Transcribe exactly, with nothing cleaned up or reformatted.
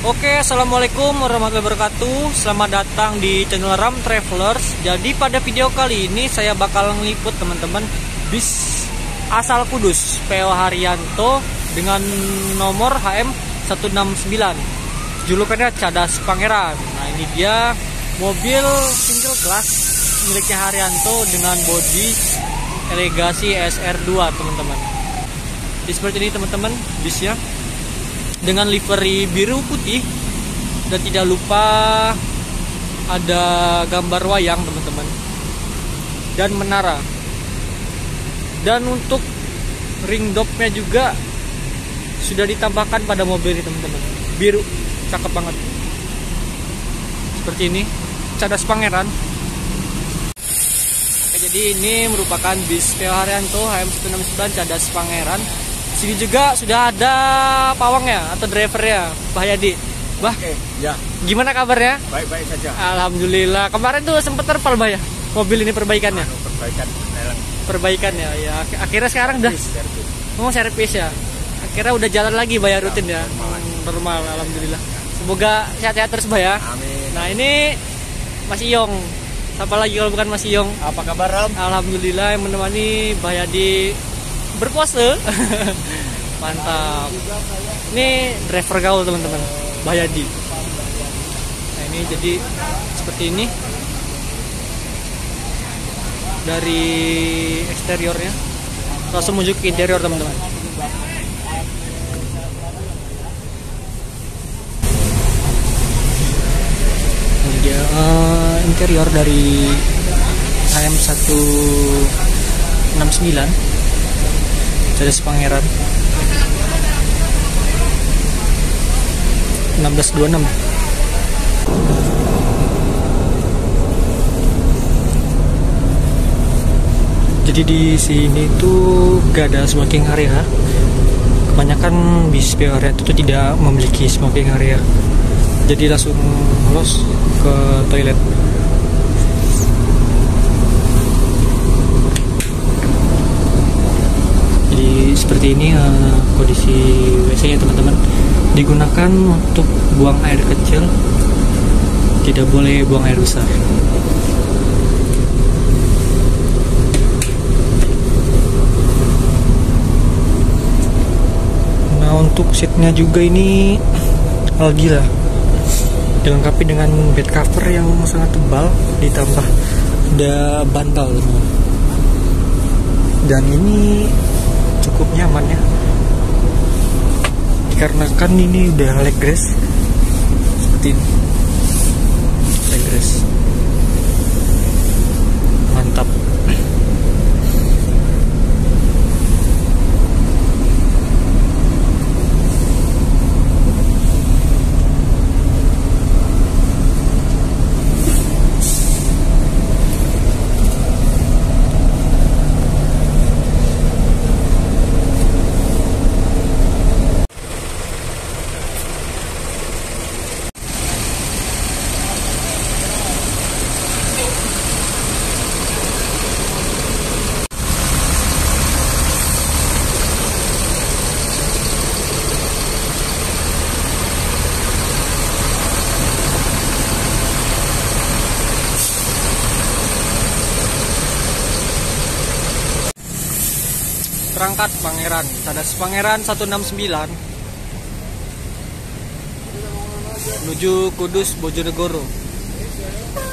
Oke, assalamualaikum warahmatullahi wabarakatuh. Selamat datang di channel Ram Travelers. Jadi pada video kali ini saya bakal ngeliput teman-teman bis asal Kudus P O Haryanto dengan nomor H M satu enam sembilan. Julukannya Cadas Pangeran. Nah, ini dia mobil single class miliknya Haryanto dengan bodi Elegasi S R dua, teman-teman. Jadi seperti ini teman-teman bisnya, dengan livery biru putih, dan tidak lupa ada gambar wayang teman-teman, dan menara. Dan untuk ring dopnya juga sudah ditambahkan pada mobil ini teman-teman, biru, cakep banget. Seperti ini, Cadas Pangeran. Oke, jadi ini merupakan bis P O Haryanto H M satu enam sembilan Cadas Pangeran. Sini juga sudah ada pawangnya atau drivernya, Pak Yadi. Bah, oke, ya. Gimana kabarnya? Baik-baik saja. Alhamdulillah. Kemarin tuh sempat terpal, Bah ya, mobil ini perbaikannya. Anu, perbaikan, perbaikan ya. Ya, akhirnya sekarang udah mau oh, servis ya. Akhirnya udah jalan lagi, Bah ya, rutin ya. Normal, normal, alhamdulillah. Semoga sehat-sehat terus, Bah ya. Amin. Nah, ini Mas Iyong. Siapa lagi kalau bukan Mas Iyong? Apa kabar, Ram? Alhamdulillah yang menemani Bah Yadi berpuasa. Mantap. Ini driver gaul teman-teman, Bah Yadi. Nah, ini jadi seperti ini dari eksteriornya. Langsung menuju ke interior teman-teman. Ini dia uh, interior dari H M satu enam sembilan Cadas Pangeran enam belas dua puluh enam. Jadi di sini tuh gak ada smoking area. Kebanyakan bis P O Haryanto itu tidak memiliki smoking area. Jadi langsung los ke toilet. Jadi seperti ini uh, kondisi W C-nya teman-teman. Digunakan untuk buang air kecil, tidak boleh buang air besar. Nah, untuk seatnya juga ini algila, dilengkapi dengan bed cover yang sangat tebal, ditambah ada bantal, dan ini cukup nyaman ya, dikarenakan ini udah leg rest seperti ini. Leg rest mantap. Berangkat Pangeran, Cadas Pangeran satu enam sembilan menuju Kudus Bojonegoro.